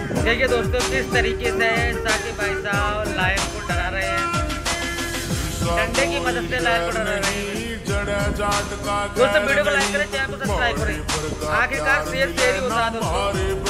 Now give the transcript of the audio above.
देखिए दोस्तों किस तरीके से साकिब भाई साहब लायन को डरा रहे हैं, डंडे की मदद से लायन को डरा रहे हैं। दोस्तों वीडियो को लाइक करें, चैनल को सब्सक्राइब करें। आखिरकार शेर शेर ही होता है दोस्तों।